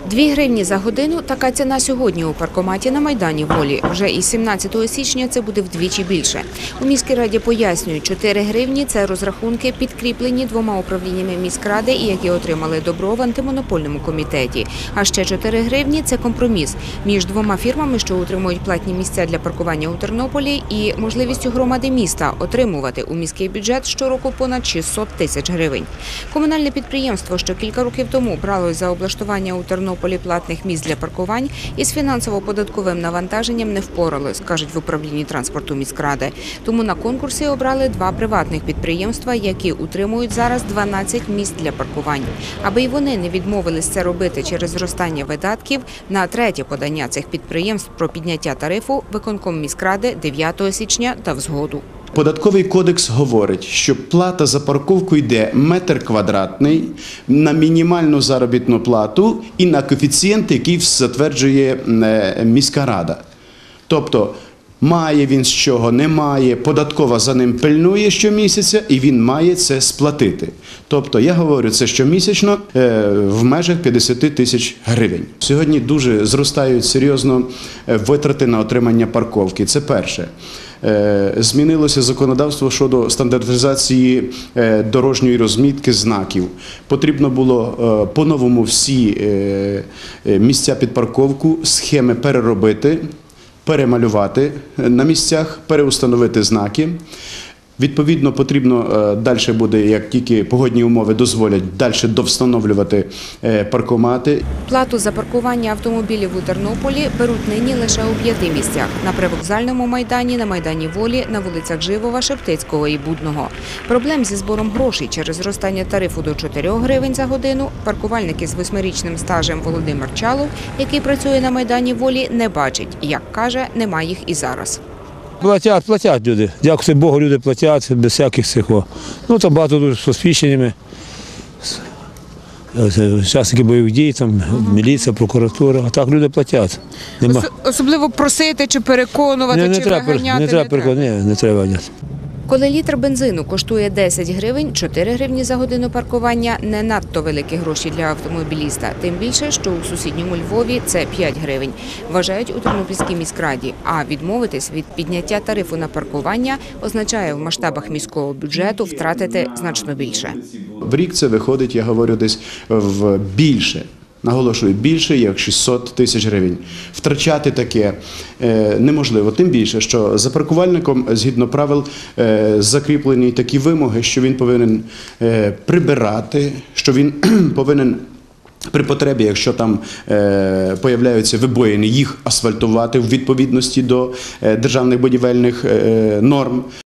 2 гривні за годину – така ціна сьогодні у паркоматі на Майдані Волі. Вже із 17 січня це буде вдвічі більше. У міській раді пояснюють, 4 гривні – це розрахунки, підкріплені 2 управліннями міськради і які отримали добро в антимонопольному комітеті. А ще 4 гривні – це компроміс між 2 фірмами, що утримують платні місця для паркування у Тернополі, і можливістю громади міста отримувати у міський бюджет щороку понад 600 тисяч гривень. Комунальне підприємство, що кілька років тому бралось за облаштування у Тернополі платних місць для паркувань, із фінансово-податковим навантаженням не впоралось, кажуть в управлінні транспорту міськради. Тому на конкурсі обрали 2 приватних підприємства, які утримують зараз 12 місць для паркувань. Аби й вони не відмовились це робити через зростання видатків, на 3-є подання цих підприємств про підняття тарифу виконком міськради 9 січня дав згоду. Податковий кодекс говорить, що плата за парковку йде метр квадратний на мінімальну заробітну плату і на коефіцієнт, який затверджує міська рада. Тобто має він з чого, не має, податкова за ним пильнує щомісяця і він має це сплатити. Тобто я говорю це щомісячно в межах 50 тисяч гривень. Сьогодні дуже зростають серйозно витрати на отримання парковки. Це перше. Змінилося законодавство щодо стандартизації дорожньої розмітки знаків. Потрібно було по-новому всі місця під парковку, схеми переробити, перемалювати на місцях, переустановити знаки. Відповідно, потрібно далі буде, як тільки погодні умови дозволять, далі довстановлювати паркомати. Плату за паркування автомобілів у Тернополі беруть нині лише у 5 місцях – на Привокзальному майдані, на Майдані Волі, на вулицях Живова, Шептицького і Будного. Проблем зі збором грошей через зростання тарифу до 4 гривень за годину паркувальник із 8-річним стажем Володимир Чалов, який працює на Майдані Волі, не бачить. Як каже, нема їх і зараз. Платять люди. Дякую Богу, люди платять без всяких цих. Ну, там багато дуже з освіченнями. Учасники бойових дій, там міліція, прокуратура. А так люди платять. Особливо просити чи переконувати, чи виганяти не треба. Не треба ганяти. Коли літр бензину коштує 10 гривень, 4 гривні за годину паркування – не надто великі гроші для автомобіліста. Тим більше, що у сусідньому Львові це 5 гривень, вважають у Тернопільській міськраді. А відмовитись від підняття тарифу на паркування означає в масштабах міського бюджету втратити значно більше. В рік це виходить, я говорю, десь в більше. Наголошую, більше як 600 тисяч гривень. Втрачати таке неможливо. Тим більше, що за паркувальником, згідно правил, закріплені такі вимоги, що він повинен прибирати, що він повинен при потребі, якщо там появляються вибоїни, їх асфальтувати в відповідності до державних будівельних норм.